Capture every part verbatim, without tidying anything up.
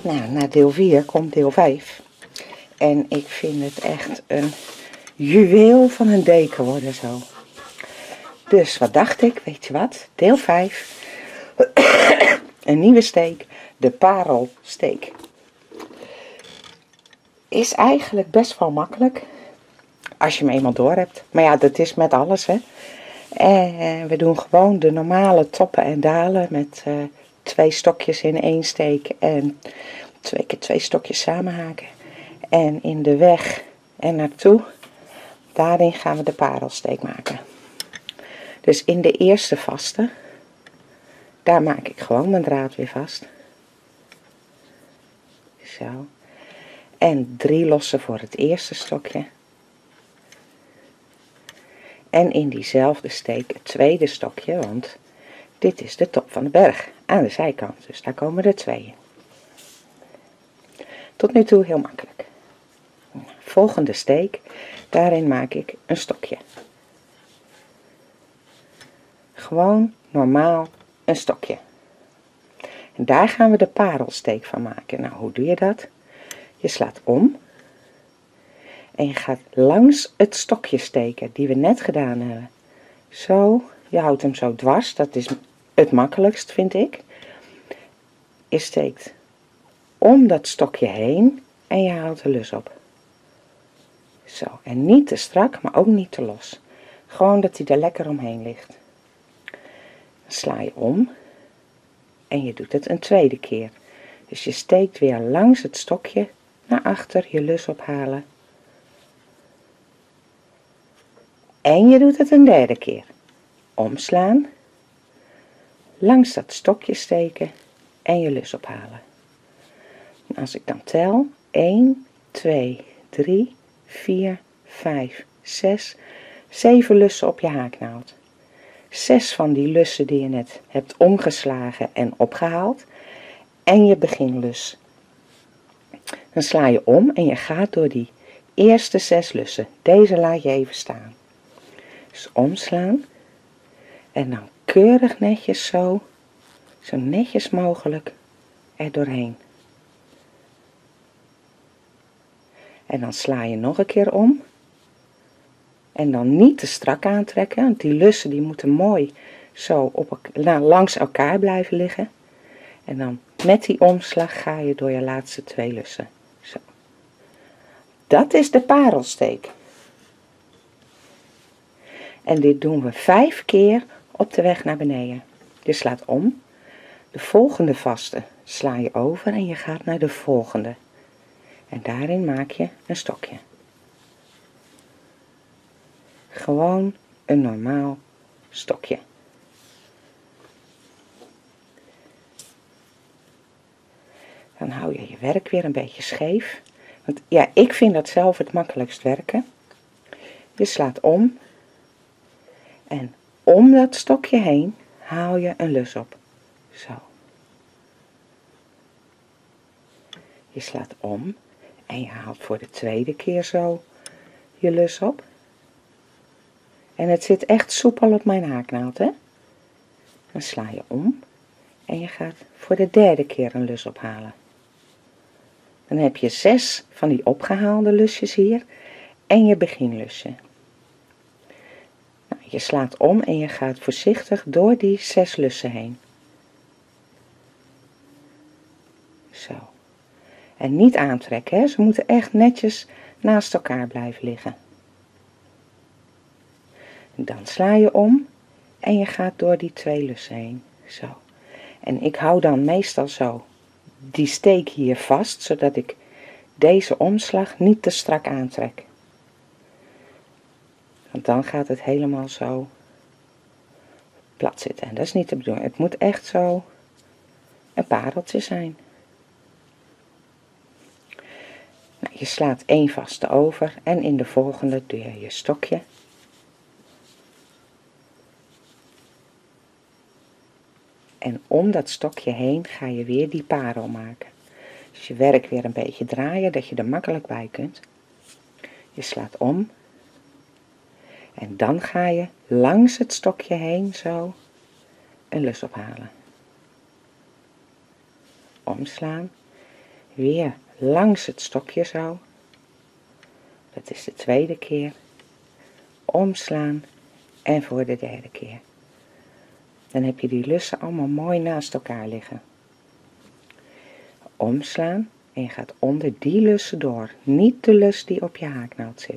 Nou, na deel vier komt deel vijf. En ik vind het echt een juweel van een deken worden zo. Dus wat dacht ik, weet je wat, deel vijf. Een nieuwe steek, de parelsteek. Is eigenlijk best wel makkelijk. Als je hem eenmaal door hebt. Maar ja, dat is met alles, hè. En we doen gewoon de normale toppen en dalen met uh, twee stokjes in één steek en twee keer twee stokjes samenhaken. En in de weg en naartoe, daarin gaan we de parelsteek maken. Dus in de eerste vaste, daar maak ik gewoon mijn draad weer vast. Zo. En drie lossen voor het eerste stokje. En in diezelfde steek het tweede stokje, want dit is de top van de berg aan de zijkant. Dus daar komen er twee in. Tot nu toe heel makkelijk. Volgende steek, daarin maak ik een stokje. Gewoon normaal een stokje. En daar gaan we de parelsteek van maken. Nou, hoe doe je dat? Je slaat om. En je gaat langs het stokje steken die we net gedaan hebben. Zo, je houdt hem zo dwars. Dat is het makkelijkst, vind ik. Je steekt om dat stokje heen en je houdt de lus op. Zo, en niet te strak, maar ook niet te los. Gewoon dat hij er lekker omheen ligt. Dan sla je om en je doet het een tweede keer. Dus je steekt weer langs het stokje naar achter, je lus ophalen. En je doet het een derde keer. Omslaan, langs dat stokje steken en je lus ophalen. En als ik dan tel, één, twee, drie, vier, vijf, zes, zeven lussen op je haaknaald. zes van die lussen die je net hebt omgeslagen en opgehaald. En je beginlus. Dan sla je om en je gaat door die eerste zes lussen. Deze laat je even staan. Dus omslaan. En dan keurig netjes zo, zo netjes mogelijk er doorheen. En dan sla je nog een keer om. En dan niet te strak aantrekken, want die lussen die moeten mooi zo op, nou, langs elkaar blijven liggen. En dan met die omslag ga je door je laatste twee lussen. Zo. Dat is de parelsteek. En dit doen we vijf keer op de weg naar beneden. Je slaat om. De volgende vaste sla je over en je gaat naar de volgende. En daarin maak je een stokje. Gewoon een normaal stokje. Dan hou je je werk weer een beetje scheef. Want ja, ik vind dat zelf het makkelijkst werken. Je slaat om. En om dat stokje heen haal je een lus op. Zo. Je slaat om. En je haalt voor de tweede keer zo je lus op. En het zit echt soepel op mijn haaknaald, hè. Dan sla je om. En je gaat voor de derde keer een lus ophalen. Dan heb je zes van die opgehaalde lusjes hier. En je beginlusje. Nou, je slaat om en je gaat voorzichtig door die zes lussen heen. Zo. En niet aantrekken, hè. Ze moeten echt netjes naast elkaar blijven liggen. Dan sla je om en je gaat door die twee lussen heen. Zo. En ik hou dan meestal zo die steek hier vast, zodat ik deze omslag niet te strak aantrek. Want dan gaat het helemaal zo plat zitten. En dat is niet de bedoeling. Het moet echt zo een pareltje zijn. Nou, je slaat één vaste over en in de volgende doe je je stokje. En om dat stokje heen ga je weer die parel maken. Dus je werk weer een beetje draaien, dat je er makkelijk bij kunt. Je slaat om. En dan ga je langs het stokje heen zo een lus ophalen. Omslaan. weer langs het stokje zo. Dat is de tweede keer. Omslaan en voor de derde keer. Dan heb je die lussen allemaal mooi naast elkaar liggen. Omslaan en je gaat onder die lussen door. Niet de lus die op je haaknaald zit.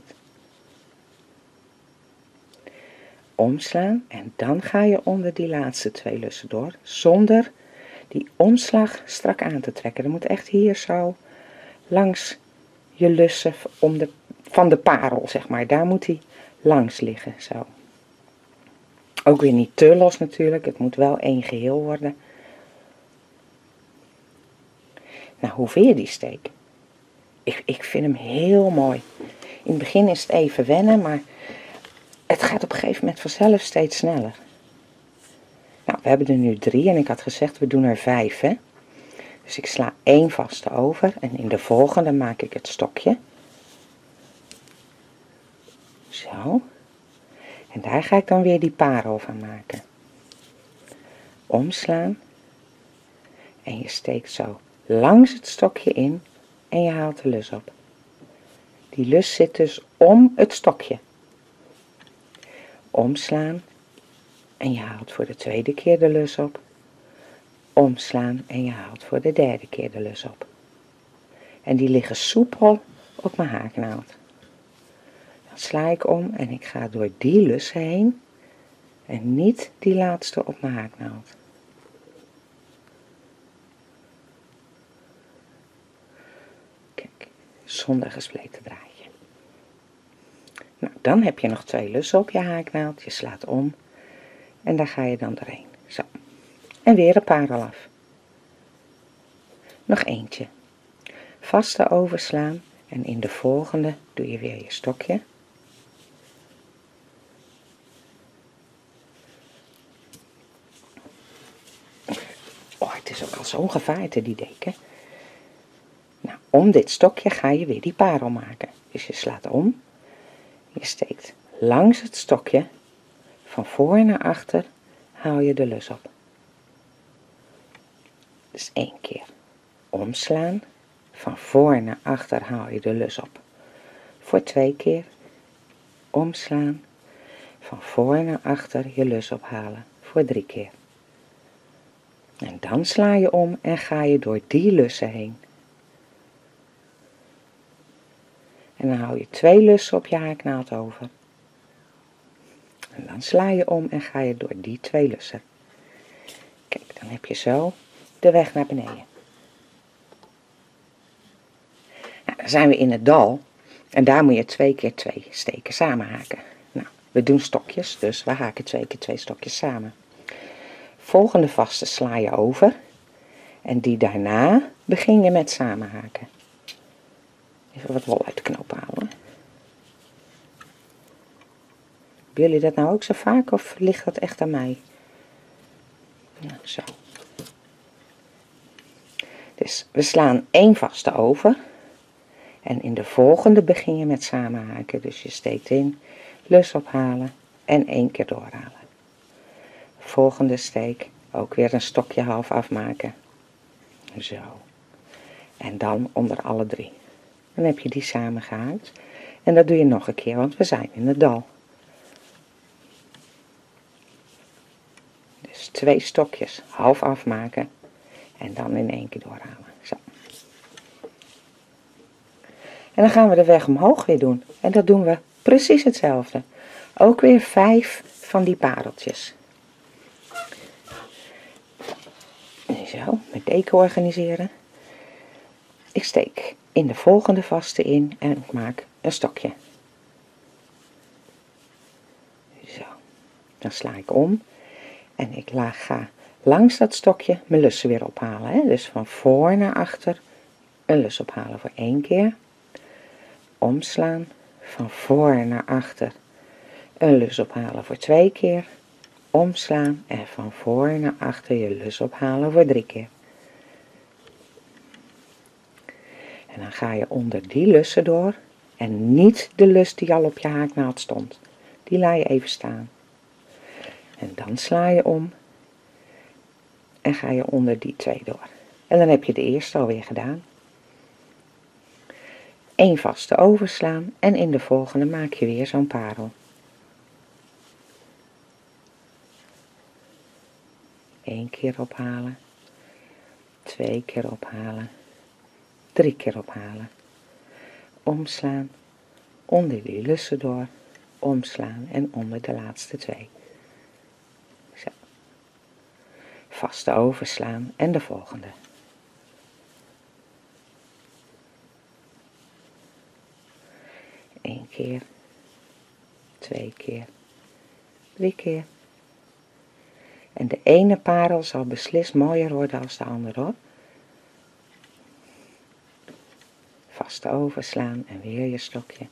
Omslaan en dan ga je onder die laatste twee lussen door. Zonder die omslag strak aan te trekken. Dan moet echt hier zo langs je lussen om de, van de parel, zeg maar. Daar moet hij langs liggen, zo. Ook weer niet te los natuurlijk. Het moet wel één geheel worden. Nou, hoe vind je die steek? Ik, ik vind hem heel mooi. In het begin is het even wennen, maar het gaat op een gegeven moment vanzelf steeds sneller. Nou, we hebben er nu drie en ik had gezegd we doen er vijf, hè. Dus ik sla één vaste over en in de volgende maak ik het stokje. Zo. En daar ga ik dan weer die parel van maken. Omslaan. En je steekt zo langs het stokje in en je haalt de lus op. Die lus zit dus om het stokje. Omslaan en je haalt voor de tweede keer de lus op. Omslaan en je haalt voor de derde keer de lus op. En die liggen soepel op mijn haaknaald. Dan sla ik om en ik ga door die lussen heen en niet die laatste op mijn haaknaald. Kijk, zonder gespleten draadje. Nou, dan heb je nog twee lussen op je haaknaald. Je slaat om en daar ga je dan doorheen. Zo. En weer een parel af. Nog eentje. Vaste overslaan en in de volgende doe je weer je stokje. Oh, het is ook al zo'n gevaarte die deken. Nou, om dit stokje ga je weer die parel maken. Dus je slaat om. Je steekt langs het stokje. Van voor naar achter haal je de lus op. Dus één keer omslaan. Van voor naar achter haal je de lus op. Voor twee keer omslaan. Van voor naar achter je lus ophalen. Voor drie keer. En dan sla je om en ga je door die lussen heen. En dan hou je twee lussen op je haaknaald over. En dan sla je om en ga je door die twee lussen. Kijk, dan heb je zo de weg naar beneden. Nou, dan zijn we in het dal. En daar moet je twee keer twee steken samen haken. Nou, we doen stokjes, dus we haken twee keer twee stokjes samen. Volgende vaste sla je over. En die daarna begin je met samenhaken. Even wat wol uit de knoop halen. Hebben jullie dat nou ook zo vaak of ligt dat echt aan mij? Nou, zo. Dus we slaan één vaste over. En in de volgende begin je met samenhaken. Dus je steekt in, lus ophalen en één keer doorhalen. Volgende steek ook weer een stokje half afmaken. Zo. En dan onder alle drie. Dan heb je die samen gehaakt. En dat doe je nog een keer, want we zijn in het dal. Dus twee stokjes half afmaken. En dan in één keer doorhalen. Zo. En dan gaan we de weg omhoog weer doen. En dat doen we precies hetzelfde. Ook weer vijf van die pareltjes. Zo, met deken organiseren. Ik steek in de volgende vaste in en ik maak een stokje. Zo, dan sla ik om en ik ga langs dat stokje mijn lussen weer ophalen. Hè? Dus van voor naar achter een lus ophalen voor één keer. Omslaan, van voor naar achter een lus ophalen voor twee keer. Omslaan en van voor naar achter je lus ophalen voor drie keer. En dan ga je onder die lussen door en niet de lus die al op je haaknaald stond. Die laat je even staan. En dan sla je om en ga je onder die twee door. En dan heb je de eerste alweer gedaan. één vaste overslaan en in de volgende maak je weer zo'n parel. Eén keer ophalen, twee keer ophalen, drie keer ophalen, omslaan, onder die lussen door, omslaan en onder de laatste twee. Zo. Vaste overslaan en de volgende. Eén keer, twee keer, drie keer. En de ene parel zal beslist mooier worden als de andere hoor. Vaste overslaan en weer je stokje.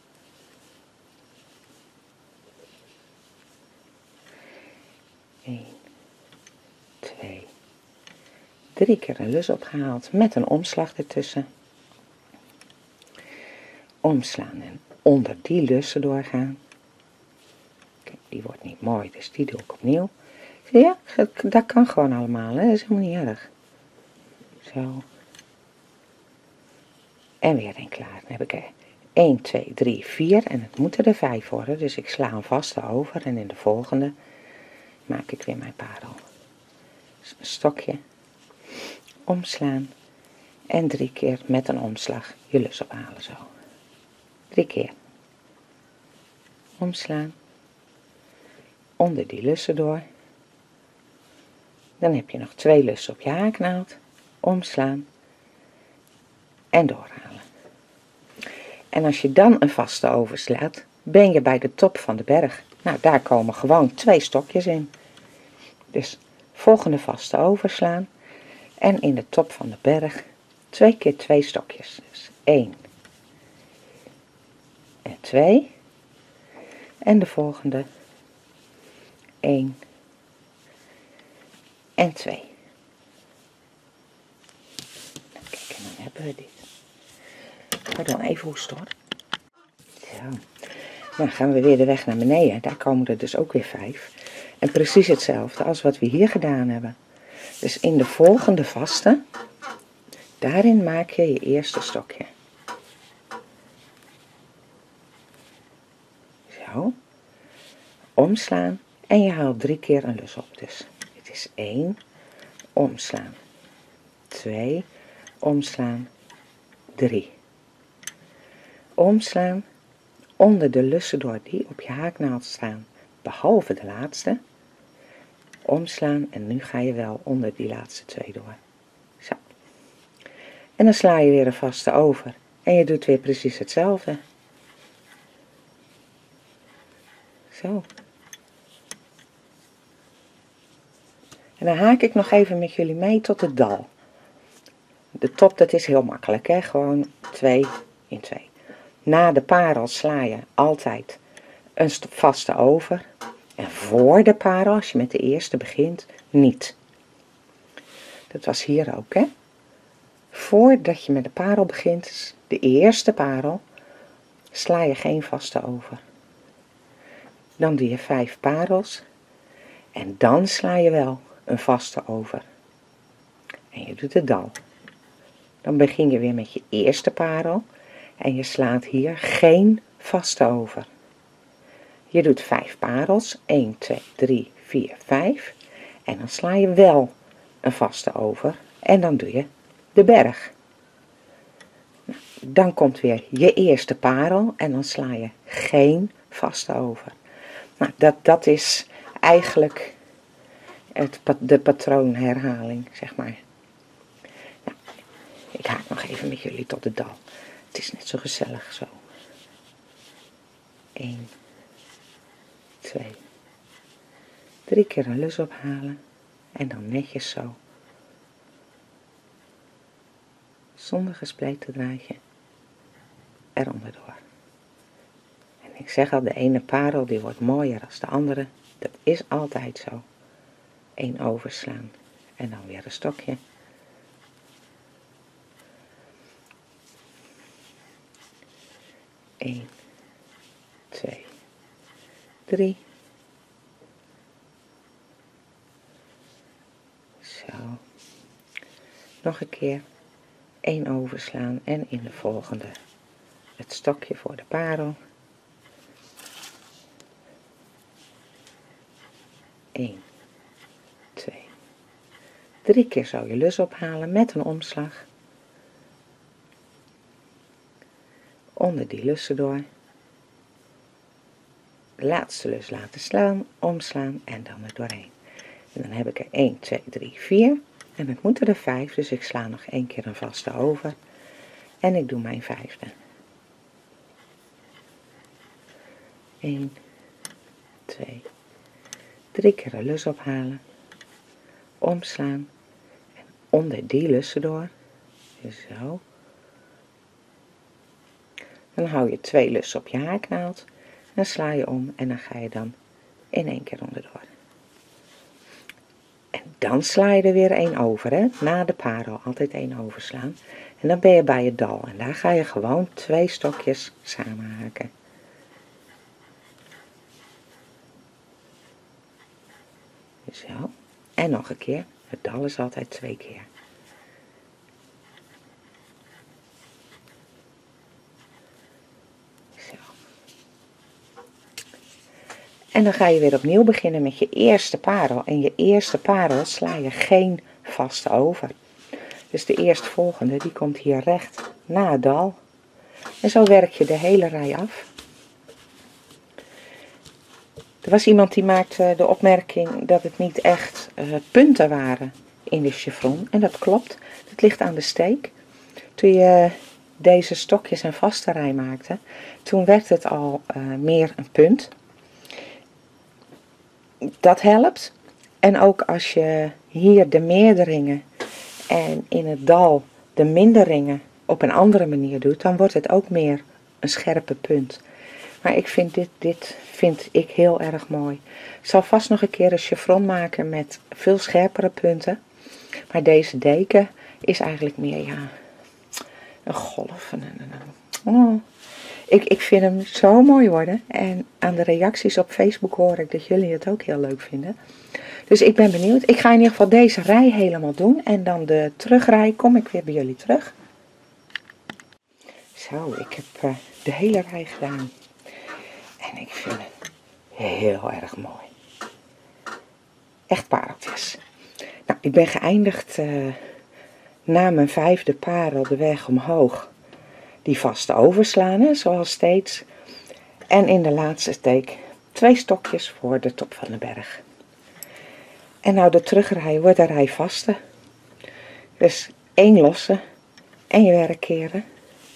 Eén, twee, drie keer een lus opgehaald met een omslag ertussen. Omslaan en onder die lussen doorgaan. Kijk, die wordt niet mooi, dus die doe ik opnieuw. Zie je? Dat kan gewoon allemaal, hè? Dat is helemaal niet erg. Zo. En weer een klaar. Dan heb ik er één, twee, drie, vier en het moeten er vijf worden. Dus ik sla een vaste over en in de volgende maak ik weer mijn parel. Dus een stokje, omslaan en drie keer met een omslag je lus ophalen zo. Drie keer. Omslaan, onder die lussen door. Dan heb je nog twee lussen op je haaknaald, omslaan en doorhalen. En als je dan een vaste overslaat, ben je bij de top van de berg. Nou, daar komen gewoon twee stokjes in. Dus volgende vaste overslaan en in de top van de berg twee keer twee stokjes. Dus één en twee. En de volgende één en twee. Nou, kijk, en dan hebben we dit. Maar dan even hoesten hoor. Zo. Dan gaan we weer de weg naar beneden. Daar komen er dus ook weer vijf. En precies hetzelfde als wat we hier gedaan hebben. Dus in de volgende vaste, daarin maak je je eerste stokje. Zo. Omslaan en je haalt drie keer een lus op. Dus het is één, omslaan, twee, omslaan, drie. Omslaan, onder de lussen door die op je haaknaald staan, behalve de laatste. Omslaan en nu ga je wel onder die laatste twee door. Zo. En dan sla je weer een vaste over en je doet weer precies hetzelfde. Zo. En dan haak ik nog even met jullie mee tot het dal. De top, dat is heel makkelijk, hè? Gewoon twee in twee. Na de parel sla je altijd een vaste over. En voor de parel, als je met de eerste begint, niet. Dat was hier ook, hè? Voordat je met de parel begint, de eerste parel, sla je geen vaste over. Dan doe je vijf parels en dan sla je wel een vaste over. En je doet het dal. Dan begin je weer met je eerste parel en je slaat hier geen vaste over. Je doet vijf parels, één, twee, drie, vier, vijf. En dan sla je wel een vaste over en dan doe je de berg. Nou, dan komt weer je eerste parel en dan sla je geen vaste over. Nou, dat, dat is eigenlijk het, de patroonherhaling, zeg maar. Nou, ik haak nog even met jullie tot het dal. Het is net zo gezellig zo. één, twee, drie keer een lus ophalen en dan netjes zo. Zonder gespleten draadje eronder door. En ik zeg al, de ene parel die wordt mooier dan de andere. Dat is altijd zo. Eén overslaan en dan weer een stokje. één, twee, drie. Zo. Nog een keer. één overslaan en in de volgende het stokje voor de parel. één, twee, drie keer zo je lus ophalen met een omslag. Onder die lussen door. De laatste lus laten slaan, omslaan en dan er doorheen. En dan heb ik er één, twee, drie, vier. En het moeten er vijf, dus ik sla nog één keer een vaste over. En ik doe mijn vijfde. één, twee, drie keer de lus ophalen. Omslaan. En onder die lussen door. Zo. Dan hou je twee lussen op je haaknaald. Dan sla je om en dan ga je dan in één keer onderdoor. En dan sla je er weer één over, hè? Na de parel altijd één overslaan. En dan ben je bij het dal en daar ga je gewoon twee stokjes samenhaken. Zo. En nog een keer. Het dal is altijd twee keer. Zo. En dan ga je weer opnieuw beginnen met je eerste parel. En je eerste parel sla je geen vaste over. Dus de eerstvolgende die komt hier recht na het dal. En zo werk je de hele rij af. Er was iemand die maakte de opmerking dat het niet echt uh, punten waren in de chiffon. En dat klopt. Dat ligt aan de steek. Toen je deze stokjes en vaste rij maakte, toen werd het al uh, meer een punt. Dat helpt. En ook als je hier de meerderingen en in het dal de minderingen op een andere manier doet, dan wordt het ook meer een scherpe punt. Maar ik vind dit, dit vind ik heel erg mooi. Ik zal vast nog een keer een chiffon maken met veel scherpere punten. Maar deze deken is eigenlijk meer, ja, een golf. Een, een, een, oh. ik, ik vind hem zo mooi worden. En aan de reacties op Facebook hoor ik dat jullie het ook heel leuk vinden. Dus ik ben benieuwd. Ik ga in ieder geval deze rij helemaal doen. En dan de terugrij kom ik weer bij jullie terug. Zo, ik heb uh, de hele rij gedaan. En ik vind het heel erg mooi. Echt pareltjes. Nou, ik ben geëindigd uh, na mijn vijfde parel de weg omhoog. Die vaste overslaan, hè, zoals steeds. En in de laatste steek twee stokjes voor de top van de berg. En nou de terugrij wordt een rij vaste. Dus één losse en je werkkeren.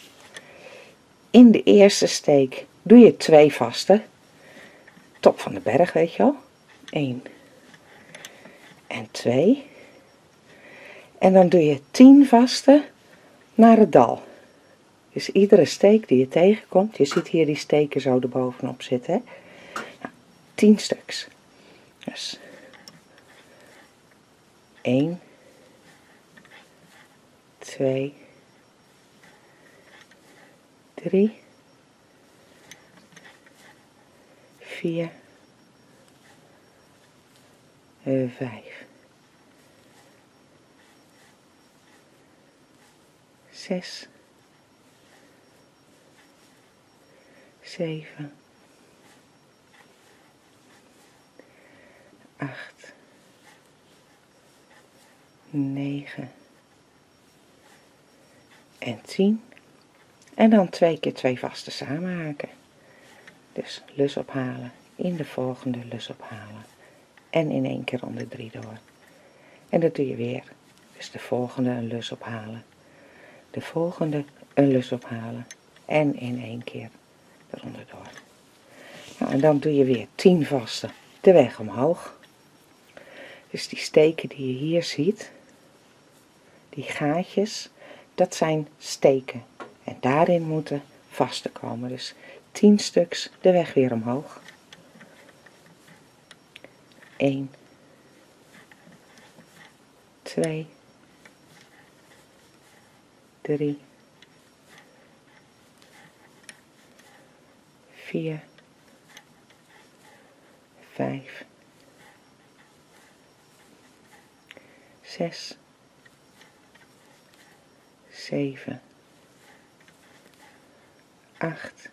In de eerste steek doe je twee vaste. Top van de berg, weet je wel. één en twee. En dan doe je tien vaste naar het dal. Dus iedere steek die je tegenkomt, je ziet hier die steken zo erbovenop zitten, hè? Nou, tien stuks. Dus één, twee, drie, vier, vijf, zes, zeven, acht, negen en tien. En dan twee keer twee vaste samenhaken. Dus lus ophalen, in de volgende lus ophalen en in één keer onder drie door. En dat doe je weer. Dus de volgende een lus ophalen, de volgende een lus ophalen en in één keer eronder door. Nou, en dan doe je weer tien vaste de weg omhoog. Dus die steken die je hier ziet, die gaatjes, dat zijn steken. En daarin moeten vaste komen. Dus tien stuks de weg weer omhoog. één, twee, drie, vier, vijf, zes, zeven, acht,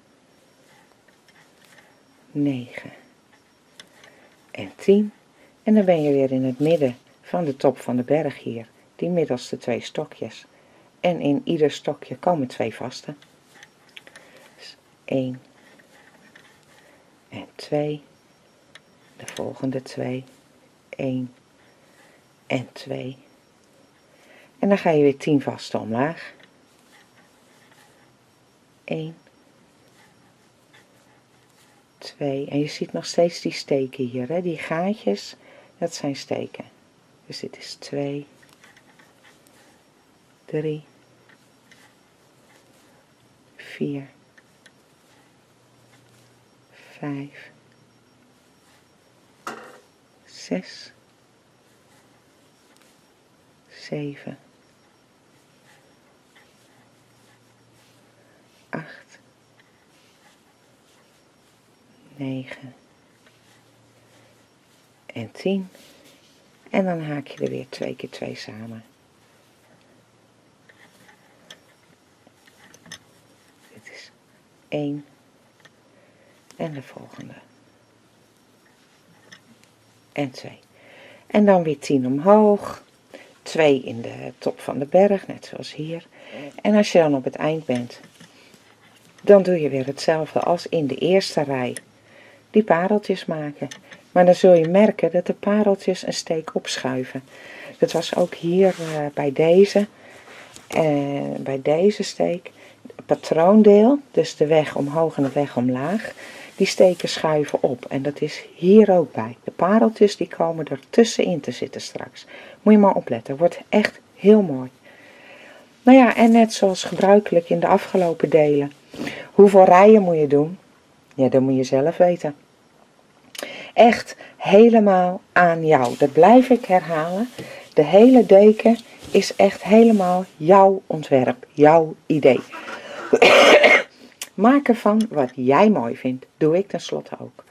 negen en tien. En dan ben je weer in het midden van de top van de berg hier, die middelste twee stokjes. En in ieder stokje komen twee vaste. Dus één en twee. De volgende twee. één en twee. En dan ga je weer tien vaste omlaag. één, twee. En je ziet nog steeds die steken hier, hè? Die gaatjes, dat zijn steken. Dus dit is twee, drie, vier, vijf, zes, zeven, acht, negen en tien. En dan haak je er weer twee keer twee samen. Dit is één en de volgende. En twee. En dan weer tien omhoog. twee in de top van de berg, net zoals hier. En als je dan op het eind bent, dan doe je weer hetzelfde als in de eerste rij. Die pareltjes maken. Maar dan zul je merken dat de pareltjes een steek opschuiven. Dat was ook hier uh, bij deze. Uh, bij deze steek. Het patroondeel, dus de weg omhoog en de weg omlaag. Die steken schuiven op. En dat is hier ook bij. De pareltjes die komen er tussenin te zitten straks. Moet je maar opletten. Wordt echt heel mooi. Nou ja, en net zoals gebruikelijk in de afgelopen delen. Hoeveel rijen moet je doen? Ja, dat moet je zelf weten. Echt helemaal aan jou. Dat blijf ik herhalen. De hele deken is echt helemaal jouw ontwerp. Jouw idee. Maak ervan wat jij mooi vindt. Doe ik tenslotte ook.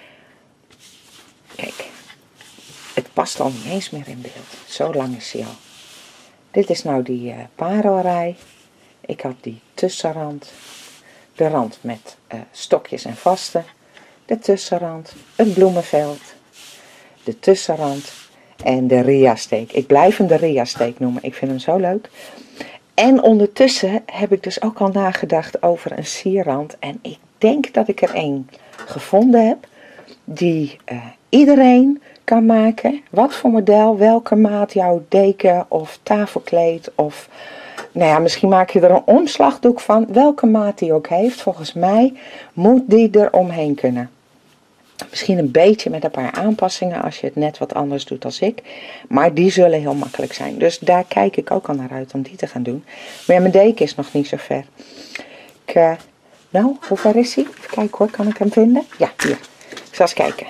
Kijk. Het past al niet eens meer in beeld. Zo lang is hij al. Dit is nou die uh, parelrij. Ik had die tussenrand. De rand met uh, stokjes en vasten. De tussenrand. Het bloemenveld. De tussenrand. En de Ria-steek. Ik blijf hem de Ria-steek noemen. Ik vind hem zo leuk. En ondertussen heb ik dus ook al nagedacht over een sierrand. En ik denk dat ik er één gevonden heb. Die uh, iedereen kan maken. Wat voor model, welke maat jouw deken of tafelkleed of... Nou ja, misschien maak je er een omslagdoek van. Welke maat die ook heeft. Volgens mij moet die er omheen kunnen. Misschien een beetje met een paar aanpassingen als je het net wat anders doet als ik. Maar die zullen heel makkelijk zijn. Dus daar kijk ik ook al naar uit om die te gaan doen. Maar ja, mijn deken is nog niet zo ver. Ik, uh, nou, hoe ver is hij? Even kijken hoor, kan ik hem vinden? Ja, hier. Ik zal eens kijken.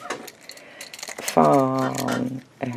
Van... Uh,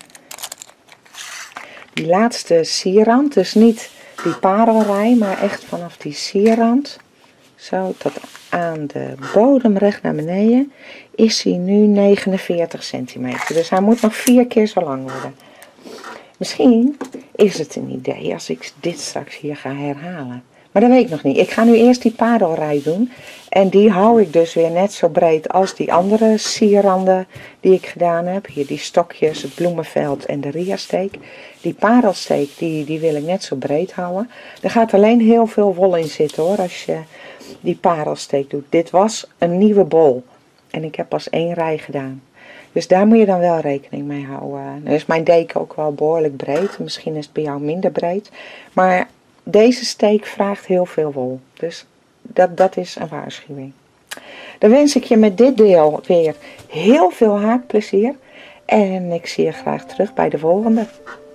die laatste sierrand, dus niet die parelrij, maar echt vanaf die sierrand, zo tot aan de bodem recht naar beneden, is hij nu negenenveertig centimeter. Dus hij moet nog vier keer zo lang worden. Misschien is het een idee als ik dit straks hier ga herhalen. Maar dat weet ik nog niet. Ik ga nu eerst die parelrij doen. En die hou ik dus weer net zo breed als die andere sierranden die ik gedaan heb. Hier die stokjes, het bloemenveld en de Ria-steek. Die parelsteek, die, die wil ik net zo breed houden. Er gaat alleen heel veel wol in zitten hoor, als je die parelsteek doet. Dit was een nieuwe bol. En ik heb pas één rij gedaan. Dus daar moet je dan wel rekening mee houden. Nu is mijn deken ook wel behoorlijk breed. Misschien is het bij jou minder breed. Maar deze steek vraagt heel veel wol. Dus dat, dat is een waarschuwing. Dan wens ik je met dit deel weer heel veel haakplezier. En ik zie je graag terug bij de volgende.